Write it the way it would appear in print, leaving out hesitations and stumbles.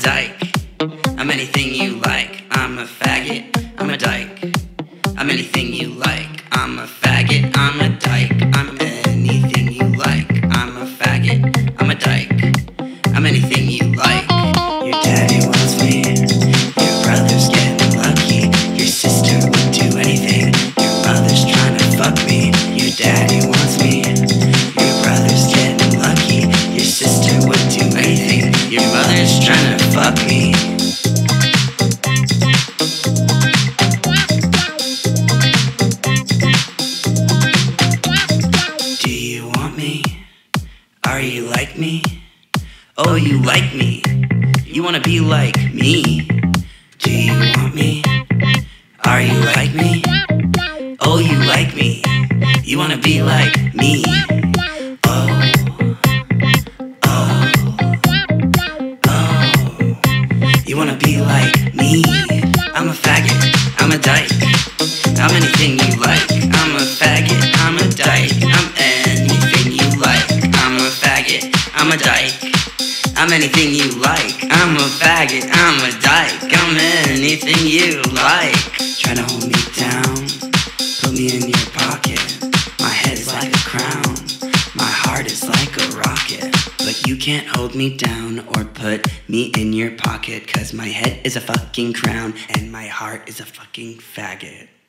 dyke. I'm anything you like. I'm a faggot, I'm a dyke. I'm anything you like. I'm a faggot, I'm a dyke. I'm anything you like. I'm a faggot, I'm a dyke. I'm anything you like. Your daddy wants me. Your brother's getting lucky. Your sister would do anything. Your mother's trying to fuck me. Your daddy wants me. Your brother's getting lucky. Your sister would do anything. Your mother's trying to fuck me. Do you want me? Are you like me? Oh, you like me. You wanna be like me. Do you want me? Are you like me? Oh, you like me. You wanna be like me. Oh, oh, oh. You wanna be like me. I'm a faggot, I'm a dyke. I'm anything you like. I'm a faggot, I'm a dyke. I'm anything you like. I'm a faggot, I'm a dyke. I'm anything you like. I'm a faggot, I'm a dyke. I'm anything you like. Try to hold me down, put me in your pocket. My head is like a crown, my heart is like a rocket. But you can't hold me down or put me in your pocket, 'cause my head is a fucking crown and my heart is a fucking faggot.